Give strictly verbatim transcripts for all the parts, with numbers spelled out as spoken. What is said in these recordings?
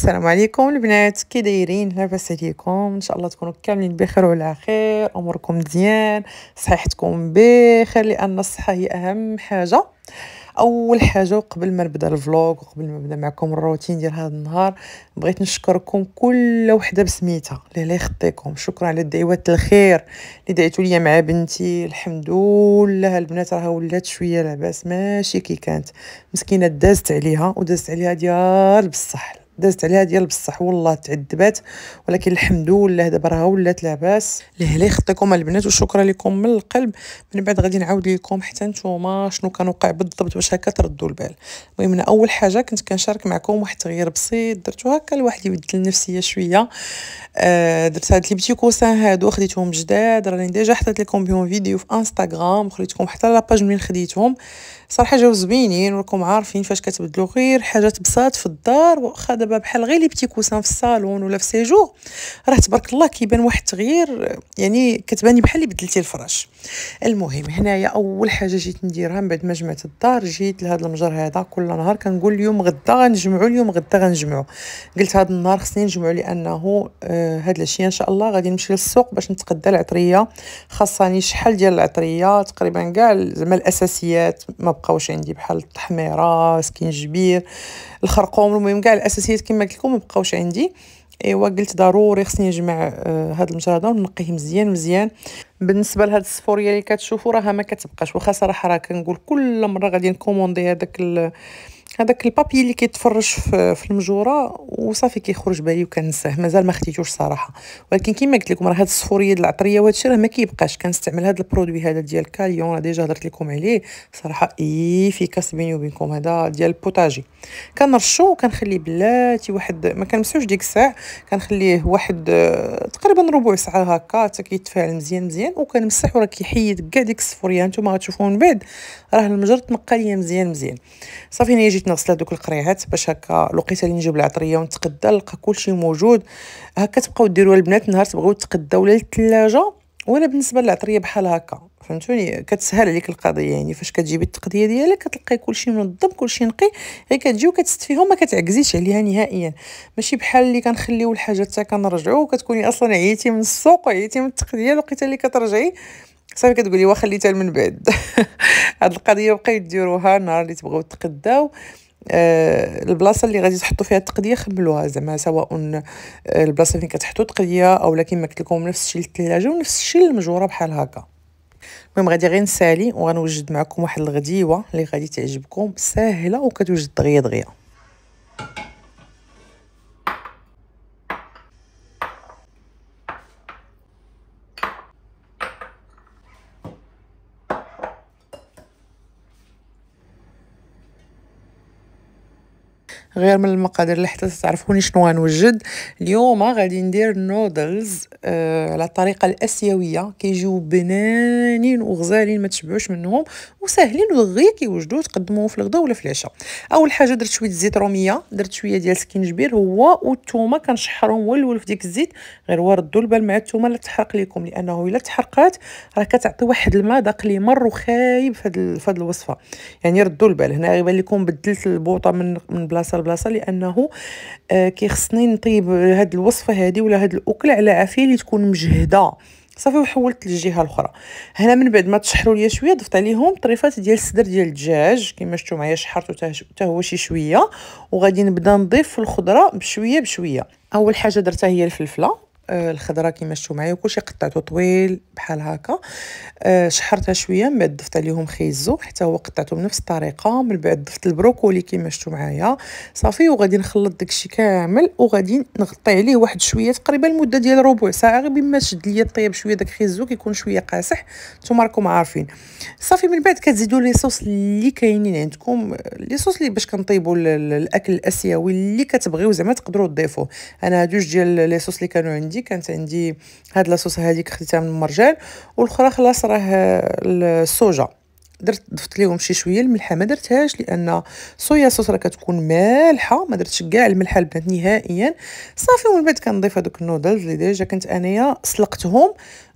السلام عليكم البنات، كي دايرين؟ لاباس عليكم؟ ان شاء الله تكونوا كاملين بخير وعلى خير، اموركم مزيان، صحتكم بخير، لان الصحه هي اهم حاجه. اول حاجه قبل ما نبدا الفلوق وقبل ما نبدا معكم الروتين ديال هذا النهار، بغيت نشكركم كل وحده بسميتها اللي يخطيكم. شكرا على الدعوات الخير اللي دعيتوا لي مع بنتي. الحمد لله البنات راها ولات شويه لاباس، ماشي كي كانت مسكينه، دازت عليها ودازت عليها ديال بصح، دازت عليها ديال بصح والله تعذبات، ولكن الحمد لله دابا راها ولات لاباس. ليه يخطيكم البنات، وشكرا لكم من القلب. من بعد غادي نعاود لكم حتى نتوما شنو كان وقع بالضبط باش هكا تردوا البال. المهم انا اول حاجه كنت كنشارك معكم واحد التغيير بسيط درتو هكا الواحد يبدل النفسيه شويه. آه درت هاد لي بيتي كوسان هادو، خديتهم جداد، راني ديجا حطيت لكم بهم فيديو في انستغرام، خليتكم حتى لاباج منين خديتهم. صراحه جاو زوينين، وراكم عارفين فاش كتبدلوا غير حاجات بساط في الدار، واخا دابا بحال غير لي بيتي كوسان في الصالون ولا في سيجور، راه تبارك الله كيبان واحد التغيير، يعني كتباني بحال اللي بدلتي الفراش. المهم هنايا اول حاجه جيت نديرها من بعد ما جمعت الدار، جيت لهذا المجر هذا. كل نهار كنقول اليوم غدا غنجمعوا، اليوم غدا غنجمعوا، قلت هذا النهار خصني نجمعوا، لانه آه هاد العشيه ان شاء الله غادي نمشي للسوق باش نتقدى العطريه. خاصني شحال ديال العطريه تقريبا كاع زعما الاساسيات ما بقاوش عندي، بحال التحميره، سكينجبير، الخرقوم، المهم كاع الاساسيات كما قلت لكم ما بقاوش عندي. ايوا قلت ضروري خصني نجمع آه هاد المجر هذا ونقيه مزيان مزيان. بالنسبه لهاد الصفوريه اللي كتشوفوا راها ما كتبقاش، واخا صراحه راه كنقول كل مره غادي نكوموندي هذاك هذاك البابي اللي كيتفرج في, في المجوره وصافي كيخرج بالي وكنساه، مازال ما خديتوش صراحه. ولكن كما قلت لكم راه هاد الصفوريه ديال العطريه وهذا الشيء راه ما كيبقاش. كنستعمل هذا البرودوي هذا ديال كاليون، راه ديجا هضرت لكم عليه، صراحه ايفيكاس بيني وبينكم، هذا ديال البوتاجي. كنرشو وكنخليه بلاتي واحد، ما كنمسوش ديك الساعه، كنخليه واحد تقريبا ربع ساعه هكا حتى كيتفاعل مزيان مزيان، وكنمسح وراه كيحيد كاع ديك الصفوريه. نتوما غتشوفوا من بعد راه المجر تنقى ليا مزيان مزيان. صافي انا جيت نغسل هذوك القريعات باش هكا لقيت اللي نجيب العطريه ونتقدى، نلقى كلشي موجود. هكا تبقاو ديروها البنات نهار تبغيو تقداو للثلاجه. وانا بالنسبه للعطريه بحال هكا فهمتوني، كتسهل عليك القضيه، يعني فاش كتجيبي التقديه ديالك كتلقاي كلشي منظم كلشي نقي، غير كتجي وكتستفيهم وما كتعكزيش عليها نهائيا. ماشي بحال اللي كنخليو الحاجات حتى كنرجعو وكتكوني اصلا عييتي من السوق وعييتي من التقديه، لقيتها اللي كترجعي صافي كتقولي وا خليتها من بعد. هاد القضيه بقيت ديروها نهار اللي تبغيو تقداو. آه البلاصه اللي غادي تحطوا فيها التقديه خملوها، زعما سواء آه البلاصه فين كتحطوا التقديه او لكن ما قلت لكم نفس الشيء للثلاجه ونفس الشيء للمجوره بحال هكا. المهم غادي غير نسالي وغنوجد معكم واحد الغديوه اللي غادي تعجبكم، ساهله وكتوجد دغيا دغيا. غير من المقادير اللي حتى تعرفوني شنو غنوجد اليوم. غادي ندير نودلز آه على الطريقه الاسيويه، كيجيو بنانين وغزالين ما تشبعوش منهم وساهلين ودغيا كيوجدوا تقدموهم في الغداء ولا في العشاء. اول حاجه درت شويه زيت روميه، درت شويه ديال سكينجبير هو والثومه، كنشحرهم ولول في ديك الزيت. غير وردوا البال مع الثومه لا تحرق لكم، لانه الا تحرقات راه كتعطي واحد المذاق اللي مر وخايب في هذه الوصفه. يعني ردوا البال. هنا غيبان لكم بدلت البوطه من من بلاصه لبلاصه، لانه آه كيخصني نطيب هاد الوصفه هذه ولا هاد الاكله على عافيه اللي تكون مجهده. صافي وحولت للجهه الاخرى. هنا من بعد ما تشحروا ليا شويه ضفت عليهم طريفات ديال الصدر ديال الدجاج كما شفتوا معايا، شحرته حتى هو شي شويه، وغادي نبدا نضيف الخضره بشويه بشويه. اول حاجه درتها هي الفلفله آه الخضره كما شفتوا معايا، كلشي قطعته طويل بحال هكا. آه شحرتها شويه، من بعد ضفت عليهم خيزو حتى هو قطعته بنفس الطريقه. من بعد ضفت البروكولي كما شفتوا معايا صافي، وغادي نخلط داكشي كامل وغادي نغطي عليه واحد شويه تقريبا المده ديال ربع ساعه، غير بما شد ليا طيب شويه داك خيزو كيكون شويه قاصح، نتوما راكم عارفين. صافي من بعد كتزيدوا لي صوص اللي كاينين عندكم، لي صوص اللي باش كنطيبوا الاكل الاسيوي اللي كتبغيو زعما تقدروا تضيفوه. انا جوج ديال لي صوص اللي كانوا عندي، كانت عندي هاد لاصوص هذيك خديتها من المرجان، والاخرى خلاص راه الصوجا درت ضفت ليهم شي شويه الملحه ما درتهاش، لان صويا صوص راه كتكون مالحه، ما درتش كاع الملحه البنات نهائيا. صافي ومن بعد كنضيف هذوك النودلز اللي ديجا كنت انايا سلقتهم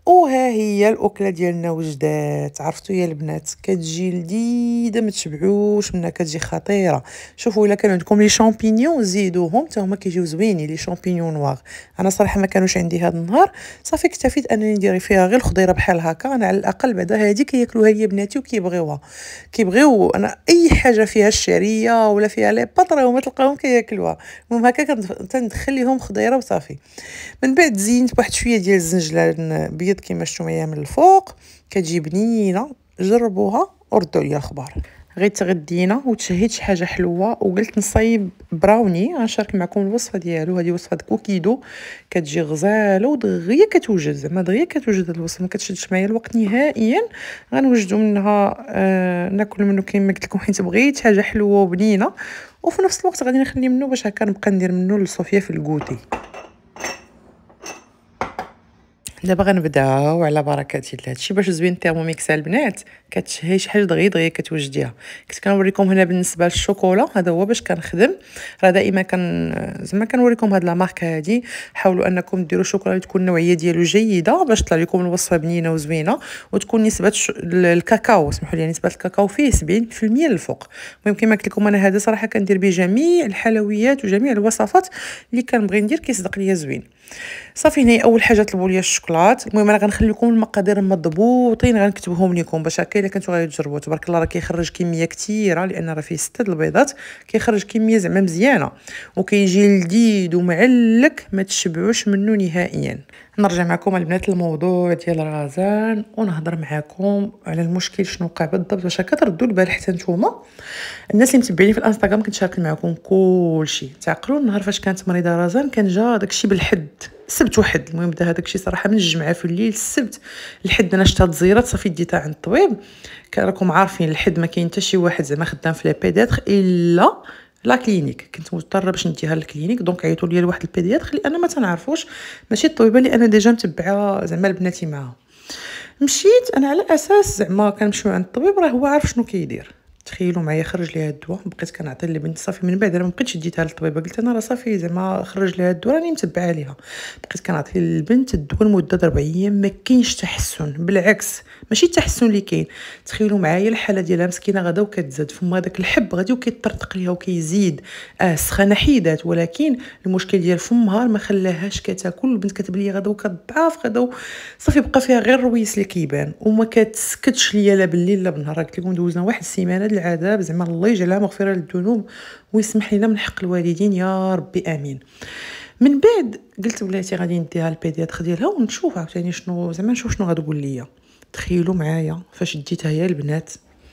وها هي الاكله ديالنا وجدات. عرفتوا يا البنات كتجي لذيذه ما تشبعوش منها، كتجي خطيره. شوفوا الا كان عندكم لي شامبينيون زيدوهم حتى هما كيجيو زوينين، لي شامبينيون نوار. انا صراحه ما كانوش عندي هذا النهار، صافي اكتفيت انني ندير فيها غير الخضيره بحال هكا. انا على الاقل بعدا هذه كياكلوها لي بناتي وكيبغيوها، كيبغيو انا اي حاجه فيها الشعريه ولا فيها لي بطره وما تلقاهم كياكلوها. المهم هكا كندخل لهم خضيره وصافي. من بعد زينت بواحد شويه ديال الزنجلان بيض كيما شفتوا معايا من الفوق، كتجي بنينه. جربوها وردوا لي الخبار. غير تغدينا وتشهيت شي حاجه حلوه وقلت نصايب براوني غنشارك معكم الوصفه ديالو. هذه وصفه كوكيدو كتجي غزاله ودغيا كتوجد، زعما دغيا كتوجد. الوصفه ما كتشدش معايا الوقت نهائيا. غنوجدوا منها آه ناكل منه كما قلت لكم، حيت بغيت حاجه حلوه وبنينه، وفي نفس الوقت غادي نخلي منه باش هكا نبقى ندير منه لصوفيا في الكوتي. دابا غنبداو على بركه الله. هادشي باش زوين التيرموميكس البنات، كتشهي شي حاجه دغيا دغيا كتوجديها. كنت كنوريكم هنا بالنسبه للشوكولا، هذا هو باش كنخدم. راه دائما كن زعما كنوريكم هاد لا مارك هادي. حاولوا انكم ديروا شوكولا اللي تكون النوعيه ديالو جيده باش تطلع لكم الوصفه بنينه وزوينه، وتكون نسبه ش... الكاكاو، سمحوا لي، نسبه الكاكاو فيه سبعين بالمية للفوق. المهم كما قلت لكم انا هذا صراحه كندير به جميع الحلويات وجميع الوصفات اللي كنبغي ندير، كيصدق ليا زوين. صافي هنا اول حاجه طلبوا لي الشوكولات. المهم انا غنخلي لكم المقادير مضبوطين، غنكتبهم لكم باش هكا الا كنتو غادي تجربوا. تبارك الله راه كيخرج كميه كثيره، لان راه فيه ستة د البيضات، كيخرج كميه زعما مزيانه وكيجي لذيذ ومعلك ما تشبعوش منه نهائيا. نرجع معكم البنات للموضوع ديال رازان ونهضر معكم على المشكل شنو وقع بالضبط باش هكا تردوا البال حتى نتوما الناس اللي متبعيني في الانستغرام. كنشارك معكم كلشي. تعقلوا النهار فاش كانت مريضه رازان كان جا داكشي بالحد سبت وحد. المهم بدا هذاك الشيء صراحه من الجمعه في الليل السبت الحد انا شتا تزيرات صافي ديتها عند الطبيب. راكم عارفين الحد ما كاين حتى شي واحد زعما خدام في لي بيدياتر الا لا كلينيك. كنت مضطره باش نديها للكلينيك، دونك عيطوا لي لواحد البيدياتر اللي انا ما تنعرفوش، ماشي الطبيبه اللي انا ديجا متبعه زعما بناتي معاها. مشيت انا على اساس زعما كنمشيو عند الطبيب راه هو عارف شنو كيدير. تخيلوا معايا خرج لي هاد الدواء، بقيت كنعطي لبنتي. صافي من بعد انا ما بقيتش ديتها للطبيبه، قلت انا راه صافي زعما خرج لي هاد الدواء راني متبعه ليها. بقيت كنعطي للبنت الدواء لمده ربع ايام ما كاينش تحسن، بالعكس ماشي التحسن اللي كاين. تخيلوا معايا الحاله ديالها مسكينه غدا وكتزاد فما داك الحب غادي وكيطرطق ليها وكيزيد. اه السخانه حيدات، ولكن المشكل ديال فمها ما خلاهاش كتاكل. البنت كتبان لي غدا وكتضعف غدا صافي بقى فيها غير الرويس اللي كيبان وما كتسكتش ليا لا بالليل لا بالنهار. قلت لكم دوزنا واحد السيمانه د العذاب، زعما الله يجعلها مغفره للذنوب ويسمح لنا من حق الوالدين يا ربي امين. من بعد قلت بلاتي غادي نديها للبيدياتر ديالها ونشوف عاوتاني شنو زعما نشوف شنو غتقول ليا. تخيلوا معايا فاش ديتها هي البنات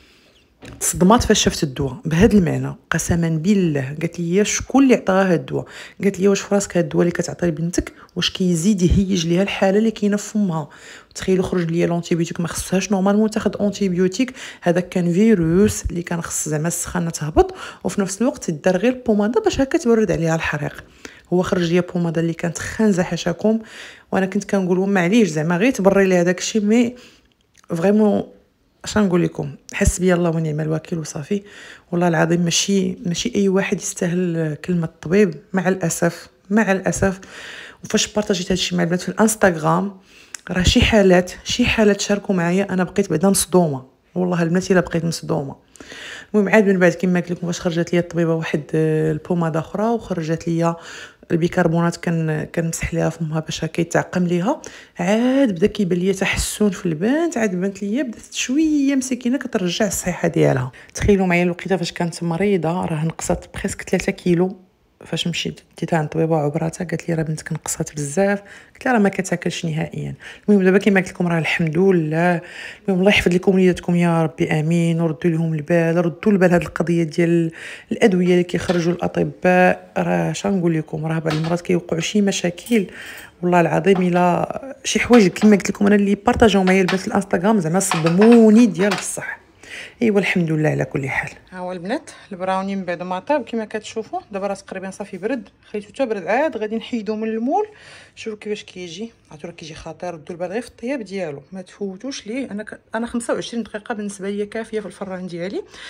تصدمات فاش شفت الدواء بهذا المعنى. قسما بالله قالت لي شكون اللي عطاها هاد الدواء؟ قالت لي واش فراسك هاد الدواء اللي كتعطي لبنتك واش كيزيد يهيج ليها الحاله اللي كاينه في فمها؟ تخيلوا خرج ليا لونتيبيوتيك ما خصهاش نورمالمون تاخذ اونتيبيوتيك، هذاك كان فيروس اللي كان خص زعما السخانه تهبط وفي نفس الوقت دار غير بوماده باش هكا تبرد عليها الحريق. هو خرج ليا بوماده اللي كانت خانزه حاشاكم، وانا كنت كنقول معليش زعما غير تبري لي هذاك الشيء. مي فريمون اش نقول لكم، حس بيا الله ونعم الوكيل وصافي. والله العظيم ماشي ماشي اي واحد يستاهل كلمه الطبيب، مع الاسف مع الاسف. وفاش بارطاجيت هادشي مع البنات في الانستغرام راه شي حالات شي حالات شاركوا معايا انا بقيت بعدا مصدومه. والله البنات الا بقيت مصدومه. المهم عاد من بعد كما قلت لكم واش خرجت لي الطبيبه واحد البوماده اخرى وخرجت لي البيكربونات كان كنمسح ليها فمها باش هكا يتعقم ليها. عاد بدا كيبان ليا تحسن في البنت، عاد بانت ليا بدات شويه مسكينه كترجع الصحه ديالها. تخيلوا معايا الوقيته فاش كانت مريضه راه نقصت بريسك ثلاثة كيلو. فاش مشيت ديتها عند الطبيبه عبراتها قالت لي راه بنتك نقصات بزاف. قلت لها راه ما كتاكلش نهائيا. المهم دابا كما قلت لكم راه الحمد لله. المهم الله يحفظ لكم وليداتكم يا ربي امين، وردوا لهم البال ردوا البال هذه القضيه ديال الادويه اللي كيخرجوا الاطباء. راه شنو نقول لكم، راه بعض المرات كيوقعوا شي مشاكل والله العظيم الا شي حوايج كما قلت لكم انا اللي بارطاجيو معايا البنات في الانستغرام زعما صدموني ديال بصح. ايوا الحمد لله على كل حال. ها هو البنات البراوني من بعد ما طاب كما كتشوفوا دابا راه تقريبا صافي برد، خليته حتى برد عاد غادي نحيدو من المول. شوفوا كيفاش كيجي، عرفتوا راه كيجي خطير. ردوا البال غير في الطياب ديالو ما تفوتوش ليه. انا ك... انا خمسة وعشرين دقيقه بالنسبه ليا كافيه في الفران ديالي.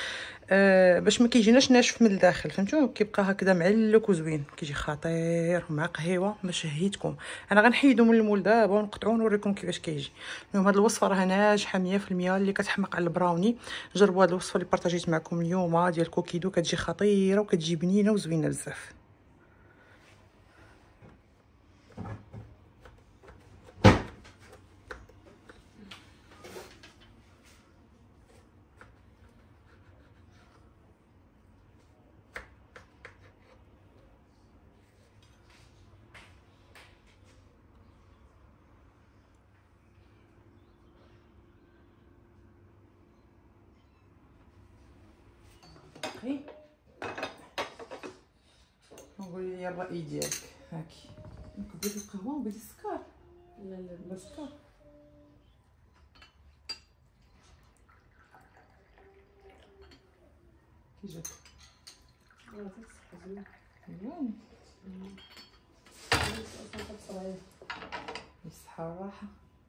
أه باش ما كيجيناش ناشف من الداخل، فهمتوا؟ كيبقى هكذا معلك وزوين، كيجي خطير مع قهيوه. ما شهيتكم. انا غنحيدو من المول دابا ونقطعو ونوريكم كيفاش كيجي. المهم هاد الوصفه راه ناجحه مية في المية اللي كتحمق على البراوني. جربوا هاد الوصفه اللي بارطاجيت معكم اليوم ديال كوكيدو، كتجي خطيره وكتجي بنينه وزوينه بزاف. هي قولي لي الراي ديالك. هاكي نكبر القهوه ونبدي السكر. لا لا بلا سكر. كي جاك؟ زوين. بالصحة والراحة.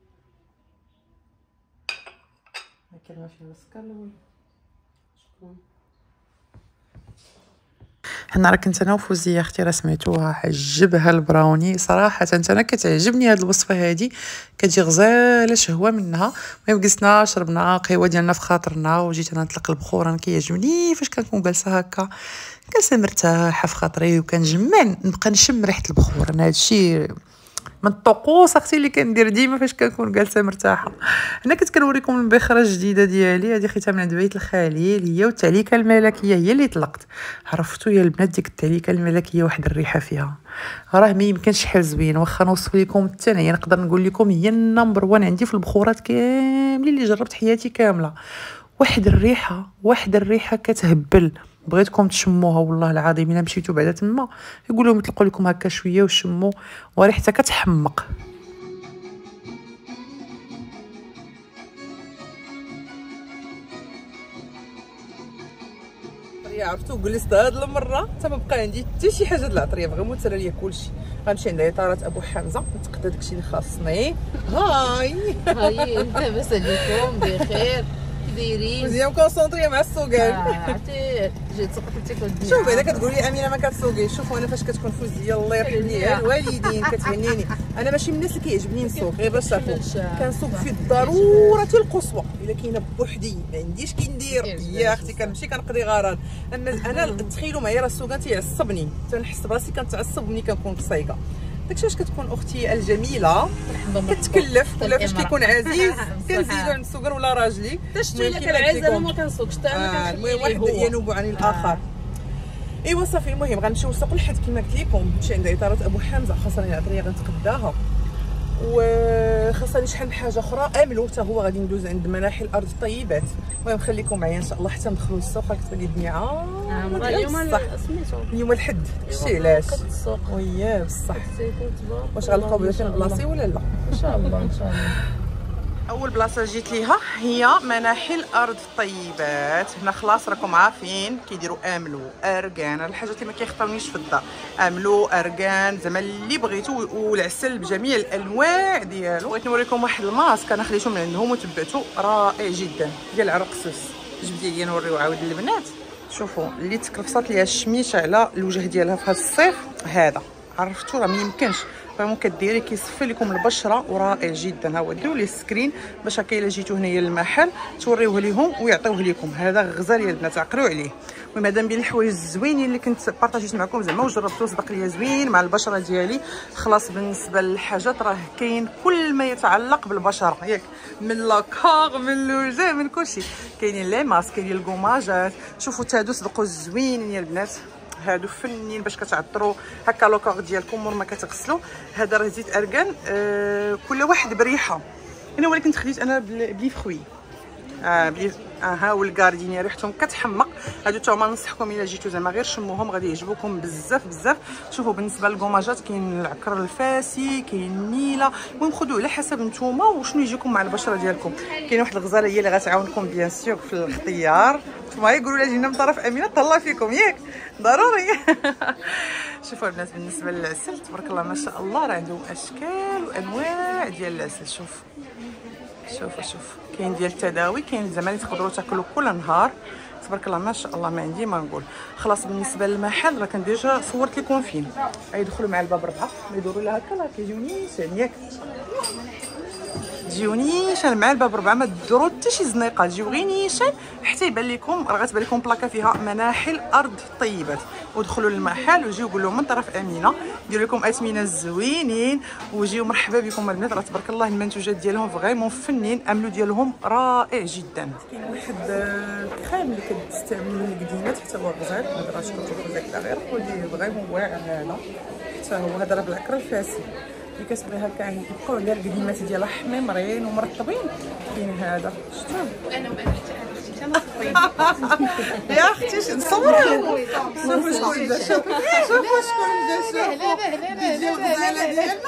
هاكا ما فيها لا سكر لا والو. شكرا. حنا راه كنت انا وفوزيه اختي راه سمعتوها عجبها البراوني صراحه. انا كتعجبني هاد الوصفه هادي، كتجي غزاله شهوه منها. المهم جلسنا شربنا قهوه ديالنا في خاطرنا، وجيت انا نطلق البخور. انا كيعجبني فاش كنكون جالسه هكا، جالسه مرتاحه في خاطري وكنجمع نبقى نشم ريحه البخور. انا هادشي من الطقوس اختي اللي كندير ديما فاش كنكون جالسه مرتاحه. هنا كنت كنوريكم البخره الجديده ديالي. هذه خيتها من عند بيت الخليل، هي والتعليكه الملكيه هي اللي طلقت. عرفتوا يا البنات ديك التعليكه الملكيه واحد الريحه فيها راه ما يمكنش شحال زوين. واخا نوصف لكم الثانيه نقدر نقول لكم هي النمبر وان عندي في البخورات كاملين اللي جربت حياتي كامله. واحد الريحه واحد الريحه كتهبل. بغيتكم تشموها والله العظيم. الا مشيتوا بعدا تما يقولوا لهم يطلقوا لكم هكا شويه وشموا، وريحتها كتحمق. عرفتوا جلست هاد المره حتى ما بقى عندي حتى شي حاجه د العطريه، بغا موت ليا كلشي. غنمشي عند عطاره ابو حمزه نتقدا داكشي اللي خاصني. هاي هاي لاباس عليكم بخير؟ دايرين مزيان كونسونطريه مع السوقان. عرفتي جيت سقطتي كل الدنيا. شوف بعدا كتقولي امينه ما كتسوقيش. شوفوا انا فاش كتكون فوزيه الله يرحمني الوالدين كتهنيني. انا ماشي من الناس اللي كيعجبني نسوق، غير باش تعرفوا كنسوق في الضروره القصوى. الا كاينه بوحدي ما عنديش كي ندير يا اختي كنمشي كنقضي غرض. اما انا تخيلوا معايا راه السوقان تيعصبني، تنحس براسي كنتعصب ملي كنكون في الصيقه. داكشي علاش كتكون اختي الجميله كتكلف، ولا فاش كيكون عزيز كنزيدو عند السوقان ولا راجلي. شتي الا كان عايز انا ما كنسوقش حتى انا. المهم واحد ينوب عن الاخر. ايوا صافي. المهم غنمشيو للسوق الحد كما قلت لكم. نمشي عند عطاره ابو حمزه، خاصني العطريه غنتقداها، وخاصني شحال من حاجه اخرى. املو حتى هو غادي ندوز عند مناحي الارض الطيبات. المهم خليكم معايا ان شاء الله حتى ندخلوا للسوق. كتبان لي الدنيا عامره اليوم سميتو اليوم الحد. داكشي علاش السوق وياه بصح. واش غنلقاو بلا فين بلاصي ولا لا؟ ان شاء الله ان شاء الله. اول بلاصه جيت ليها هي مناحي الارض الطيبات. هنا خلاص راكم عارفين كيديروا املو اركان، الحاجات اللي ما كيخطرنيش في الدار. املو اركان زعما اللي بغيتو، والعسل بجميع الانواع ديالو. بغيت نوريكم واحد الماسك انا خديته من عندهم وتبعته، رائع جدا ديال عرق سوس. جبدي لي نوريو عاود للبنات. شوفوا اللي تكرفصات ليها الشميشه على الوجه ديالها في هذا الصيف هذا، عرفتوا راه ما يمكنش فريمون كديري كيصفي لكم البشره ورائع جدا. ها هو ديروا ليه السكرين باش هكا الا جيتو هنايا للمحل توريوه ليهم ويعطيوه لكم. هذا غزال يا البنات عقلوا عليه. المهم هذا من بين الحوايج الزوينين اللي كنت بارطاجيت معكم زعما وجربتو صدق ليا زوين مع البشره ديالي. خلاص بالنسبه للحاجات راه كاين كل ما يتعلق بالبشره ياك، من لاكار من الوجه من كلشي. كاينين لي ماسك كاينين الكوماجات. شوفوا تادو صدقوا زوينين يا البنات، هادو فنين باش كتعطروا هكا لوكاغ ديالكم مور ما كتغسلوا. هذا راه زيت اركان آه كل واحد بريحه. انا ولكن خديت انا بلي فخوي اه بلي اها والكاردينيا ريحتهم كتحمق. هادو تا هما ننصحكم الا جيتو زعما غير شموهم غادي يعجبوكم بزاف بزاف. شوفوا بالنسبه للكوماجات كاين العكر الفاسي كاين النيله. المهم خذوه على حسب نتوما وشنو يجيكم مع البشره ديالكم. كاين واحد الغزاله هي اللي غتعاونكم بيان سور في الاختيار. نتوما يقولوا لها جينا من طرف امينه طلع فيكم ياك ضروري. شوفوا البنات بالنسبه للعسل تبارك الله ما شاء الله راه عندهم اشكال وانواع ديال العسل. شوف شوفوا شوف كاين ديال التداوي، كاين زعما اللي تقدروا تاكلوا كل نهار تبارك الله ما شاء الله ما عندي ما نقول. خلاص بالنسبه للمحل راه كان ديجا صورت لكم فين غيدخلوا مع الباب ربعه يدوروا لها هكا راه كيجيوني يعني ياك تجيو نيشان مع الباب ربعه ما ديروا حتى شي زنيقه تجيو غير نيشان حتى يبان لكم راه غتبان لكم بلاكه فيها مناحل ارض طيبات. ودخلوا للمحل وجيو قولوا من طرف امينه ديروا لكم اثمنه زوينين وجيو مرحبا بكم البنات. راه تبارك الله المنتوجات ديالهم فريمون فنين عملوا ديالهم رائع جدا. كاين واحد الكريم اللي كتستعملوه للقديمات حتى هو غزال ما درتش كتشوفوا زيك غير خذيه فريمون واعر هذا حتى هو هذا راه بالعكر الفاسي اللي كتبغي هكا يعني كيبقاو عليها القديمات ديالها حميمرين ومرطبين. كاين هذا شفتوا انا ما عرفتش اختي انا صفيت يا اختي نصورها شوفوا شكون جا شوفوا شكون جا شوفوا فيديو غزاله ديالنا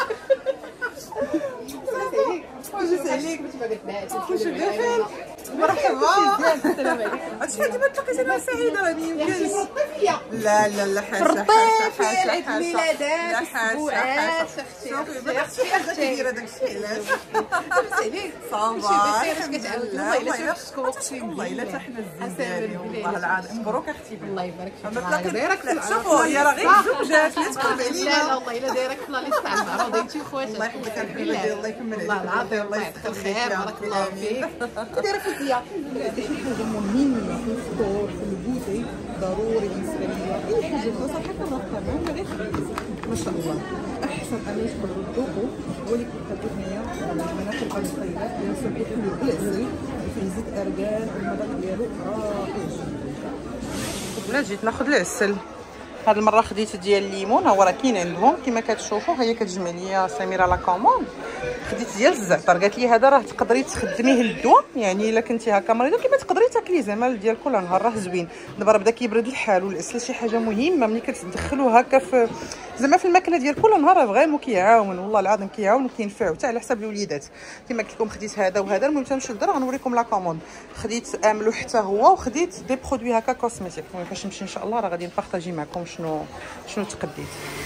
واجي عليك واش بخير مرحبا السلام عليكم. هادشي ديما تلاقيت انا سعيده راني يمكنش لا لا لا حاشا حاشا حاشا عيد ميلادات اسبوعات اختي شوفي ما اختي اختي دايره داكشي علاش لاباس عليك صافا اش كتعاود والله الا شفتكم اقسم والله الا حتى حنا الزين والله العظيم مبروك اختي الله يبارك فيك ما دايرك شوفوا هي راه غير زوجات لا تقرب علينا لا لا والله الا دايرك في لا ليست تاع المعروضين خواتي الله يحفظك الحبيبه الله يكمل عليك والله العظيم الله يعطيك الخير بارك الله فيك دايره فيك يا هذه حاجه مهمه في الفطور في البوتي ضروري بالنسبه ليا اي حاجه خاصه حتى الرقم ما غير ما شاء الله احسن انواع تقدروا تذوقوا ولكن كتبوا هنايا المناخ الارض الطيبات اللي يصبحوا حلو بالعسل فيه زيت ارغان المذاق ديالو رائع. لا جيت ناخذ العسل هاد المره خديت ديال الليمون ها هو راه كاين عندهم كما كتشوفوا. هي كتجمع ليا سميره لا كوموند. خديت ديال الزعتر قالت لي هذا راه تقدري تخدميه للدواء يعني الا كنتي هكا مريضه كما تقدري تاكليه زعما ديال كل نهار راه زوين. دابا راه بدا كيبرد الحال والعسل شي حاجه مهمه ملي كتدخلوه هكا في زعما في الماكله ديال كل نهار راه فريمون كيعاون والله العظيم كيعاون وكينفع حتى على حساب الوليدات. كما قلت لكم خديت هذا وهذا. المهم تنمشيو للدار غنوريكم لا كوموند. خديت املو حتى هو وخديت دي برودوي هكا كوسميتيك. المهم فاش نمشي ان شاء الله راه غادي نبارطاجي معكم شنو شنو تقديت.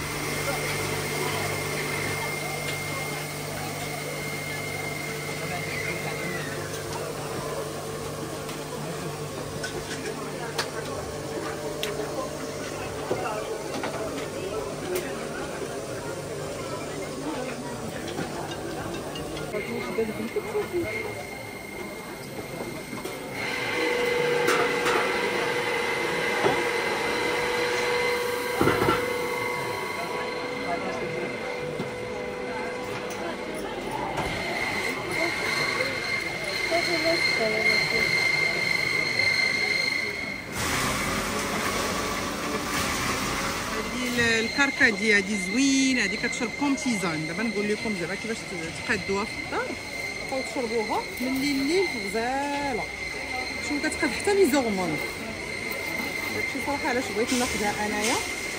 الكركديه هادي زوينه هادي كتشربكم تيزان. دابا نقول لكم زعما كيفاش تقادوها في الدار وتشربوها من الليل الليل غزاله. شوف كتقاد حتى لي زورمون. داكشي صراحه علاش بغيت ناخذها انايا.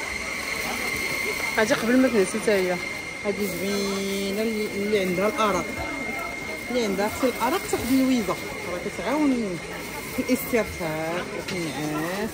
هادي قبل ما تنعس حتى هي هادي زوينه اللي, اللي عندها الارق اللي عندها حتى الارق تاخذ اللويزه راه كتعاون في الاسترخاء وفي النعاس.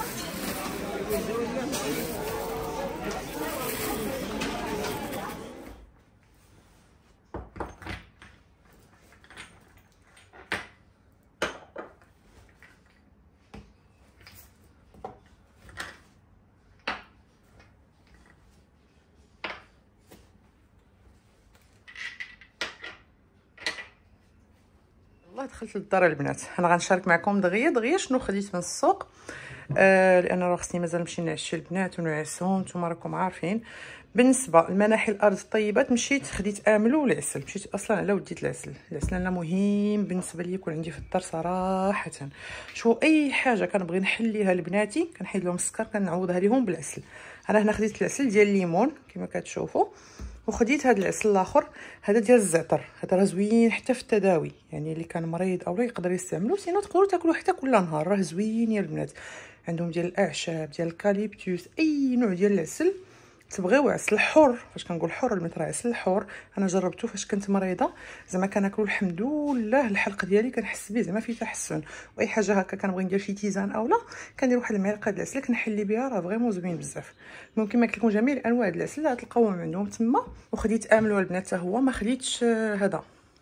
دخلت للدار البنات. انا غنشارك معكم دغيا دغيا شنو خديت من السوق آه لان راه خصني مازال نمشي نعشي البنات ونعسهم. نتوما راكم عارفين بالنسبه لمناحل الارض الطيبات مشيت خديت املو والعسل. مشيت اصلا على وديت العسل. العسل انا مهم بالنسبه لي يكون عندي في الدار صراحه. شو اي حاجه كنبغي نحليها لبناتي كنحيد لهم السكر كنعوضها لهم بالعسل. انا هنا خديت العسل ديال الليمون كما كتشوفوا وخديت هذا العسل الاخر هذا ديال الزعتر. هذا راه زوين حتى في التداوي يعني اللي كان مريض او لا يقدر يستعملو. سينو تقدروا تاكلوه حتى كل نهار راه زوين يا البنات. عندهم ديال الاعشاب ديال الكاليبتوس اي نوع ديال العسل تبغيو. عسل حر فاش كنقول حر المتر عسل حر انا جربته فاش كنت مريضه زعما كناكلو الحمد لله الحلق ديالي كنحس به زعما فيه تحسن. واي حاجه هكا كنبغي ندير شي تيزان اولا كندير واحد المعلقه ديال العسل كنحلي بها راه فريمون زوين بزاف. ممكن ما قلت لكم جميع الانواع ديال العسل غتلقاوهم عندهم تما. وخديت املو البنات حتى هو ما خديتش هذا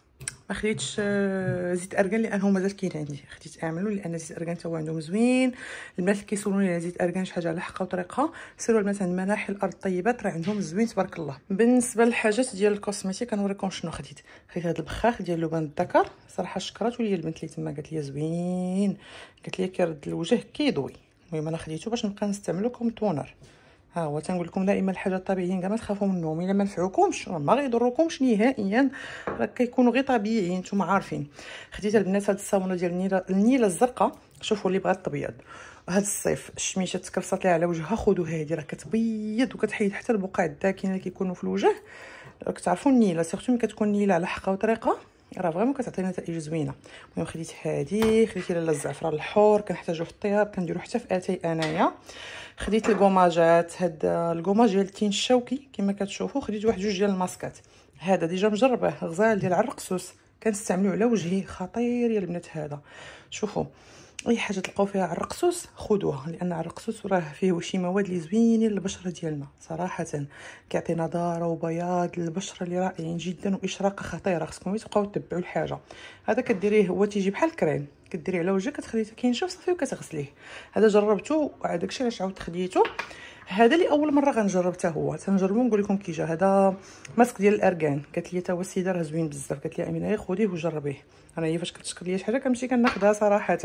ما خديتش زيت ارغان لانه مازال كاين عندي، خديت اعملوا لان زيت ارغان تا هو عندهم زوين. البنات اللي كيسولوني على زيت ارغان شي حاجه على حقها وطريقها، سيروا البنات عند مناحي الارض الطيبات راه عندهم زوين تبارك الله. بالنسبه للحاجات ديال الكوسميتيك كنوريكم شنو خديت. خديت هذا البخاخ ديال لبان الذكر، صراحه شكرات ليا البنت اللي تما قالت لي زوين، قالت لي كيرد الوجه كيضوي. المهم انا خديته باش نبقى نستعملو كوم تونر. ها هو تنقول لكم دائما الحاجات الطبيعيين كاع ما تخافوا منهم، الا ما نفعوكمش ما غيضروكمش نهائيا، راه كيكونوا غير طبيعيين نتوما عارفين. خديت البنات هاد الصابونه ديال النيله النيله الزرقاء، شوفوا اللي بغات تبيض هاد الصيف الشميشه تكرصات لها على وجهها، خذوا هذه راه كتبيض وكتحيد حتى البقع الداكنه اللي كيكونوا في الوجه. كتعرفوا النيله سيرتو ملي كتكون النيله على حقها وطريقه راه فريمون كتعطي نتائج زوينه. المهم خديت هذه، خديت لاله الزعفران الحور كنحتاجوه في الطياب، كنديرو حتى في اتاي انايا. خديت الكوماجات، هاد الكوماج ديال التين الشوكي كما كتشوفوا، خديت واحد جوج ديال الماسكات. هذا ديجا مجربه غزال ديال عرقسوس، كنستعملوه على وجهي خطير يا البنات. هذا شوفوا اي حاجه تلقاو فيها عرقسوس خذوها، لان عرقسوس راه فيه شي مواد اللي زوينين للبشره ديالنا صراحه، كيعطي نضاره وبياض للبشره اللي رائعين جدا واشراقه خطيره. خصكم تبقاو تتبعوا الحاجه. هذا كديريه هو تيجي بحال الكريم، كديريه على وجهك كتخليه كينشف صافي وكتغسليه. هذا جربته وعاد داكشي علاش عاود خديته. هذا اللي اول مره غنجرب حتى هو، تنجربو نقول لكم كي جا. هذا ماسك ديال الارغان، قالت لي تا هو السيده راه زوين بزاف، قالت لي امينه خذيه وجربيه. انا هي فاش كتشكر ليا شي حاجه كنمشي كناخذها صراحه.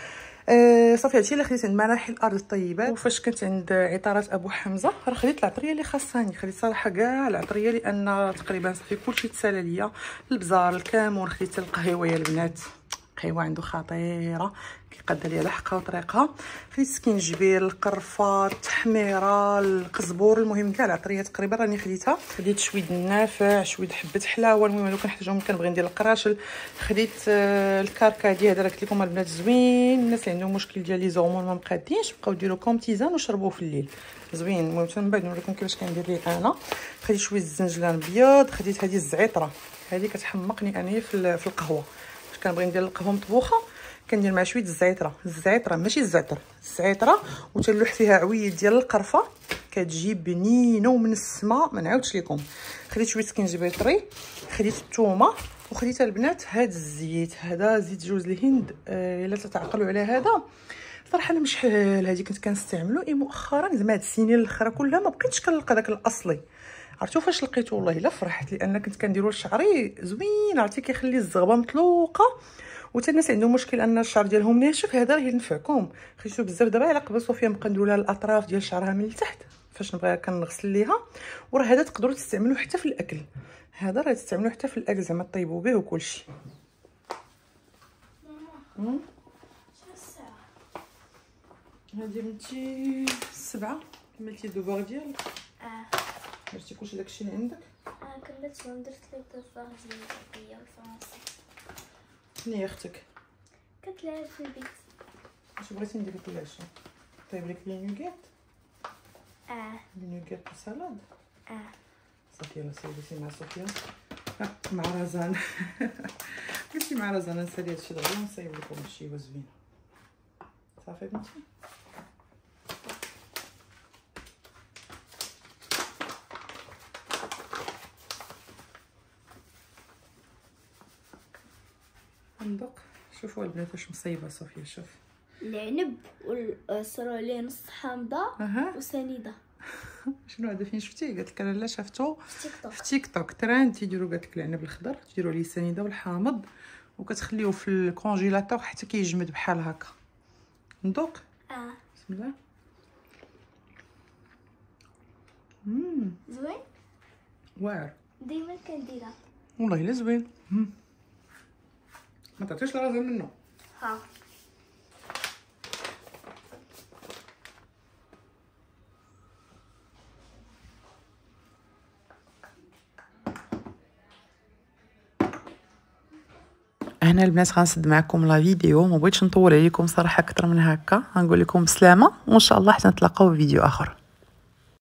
أه صافي هادشي اللي خديت عند مناحي الارض الطيبات. وفاش كنت عند عطارات ابو حمزه راه خديت العطريه اللي خاصاني، خديت صراحه كاع العطريه لان تقريبا صافي كلشي تسالى ليا. البزار، الكمون، خديت القهيوه يا البنات، القهيوه عنده خطيره كيقاد لي على حقها وطريقها. خديت سكينجبير، القرفه، التحميره، القزبور، المهم كاع العطريه تقريبا راني خديتها. خديت شويه النافع، شويه حبه حلاوه، المهم لو كنحتاجهم كنبغي ندير القراشل. خديت آه الكركديه، هذا قلت لكم البنات زوين، الناس اللي عندهم مشكل ديال لي زورمون ما مقادينش بقاو ديروا كومتيزان وشربوه في الليل زوين. المهم من بعد نوريكم كيفاش كندير ليه انا. خديت شويه الزنجلان الابيض، خديت هذه الزعتره، هذه كتحمقني انايا في, في القهوه. فاش كنبغي ندير القهوه مطبوخه كندير مع شويه الزعتره، الزعتره ماشي الزعتر، الزعتره وتلوح فيها عويد ديال القرفه كتجي بنينه ومن السما ما نعاودش لكم. خديت شويه سكينجبير طري، خديت الثومه، وخديت البنات هذا الزيت، هذا زيت جوز الهند. آه الا تتعقلوا على هذا صراحه انا مشحال هذه كنت كنستعملو اي مؤخرا زعما هاد السنين الاخرى كلها ما بقيتش كنلقى داك الاصلي. عرفتوا فاش لقيته والله الا فرحت، لان كنت كنديرو لشعري زوين، عرفتي كيخلي الزغبه مطلوقه. وتا الناس عندهم مشكل ان الشعر ديالهم ناشف، هذا راه ينفعكم. خديتو بزاف. دابا على قبل صوفيا نبقى ندير لها الاطراف ديال شعرها من التحت فاش نبغي كنغسل ليها. وراه هذا تقدروا تستعملوه حتى في الاكل، هذا راه تستعملوه حتى في الاكل زعما طيبوا به وكلشي. ماما شنو الساعه هادي؟ بنتي السبعة. كملتي الدوبار ديالك؟ اه درتي كلشي داكشي اللي عندك؟ اه كملت درت لي الدوبار ديال العربيه والفرنسي. شنو هي اختك؟ كتلعب في البيت. واش بغيتي ندير لك العشاء؟ طيب لك لي نوغيت؟ اه لي نوغيت بالسلاد؟ اه صافي يلاه سوليتي مع صوفيا مع رزان. قلتي مع رزان نسالي هادشي دغيا ونصايب لكم هادشي زوين. صافي بنتي ندق. شوفوا البنات واش مصيبه صوفيا. شوف العنب والسرولين نص حامضه أه. وسنيده. شنو هذا؟ فين شفتيه؟ قالت لك انا لا شفتو في تيك توك. في تيك توك ترند تيديروا، قالت لك العنب الخضر تديروا عليه السنيده والحامض وكتخليوه في الكونجيلاتور حتى كيجمد بحال هكا. ندوق. اه بسم الله. امم زوين واعر. ديما كنديرها والله الا زوين. ما تعطيش الغزال منه. ها هنا البنات غنسد معكم لا فيديو، ما بغيتش نطول عليكم صراحه اكثر من هكا. غنقول لكم بسلامه وان شاء الله حتى نتلاقاو في فيديو اخر.